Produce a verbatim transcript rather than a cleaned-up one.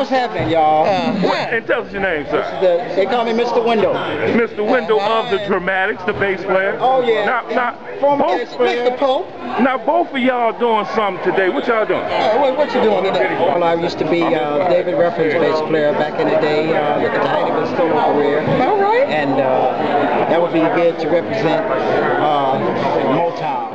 What's happening, y'all? Uh-huh. And tell us your name, sir. The, they call me Mister Wendell. Mister Wendell of the Dramatics, the bass player. Oh yeah. Now, now, Former both, bass player. Mister Pope. Now, both of y'all doing something today. What y'all doing? Uh, what, what you doing today? Well, I used to be uh, David Ruffin's bass player back in the day uh, at the height of his solo career. All right. And uh, that would be good to represent uh, Motown.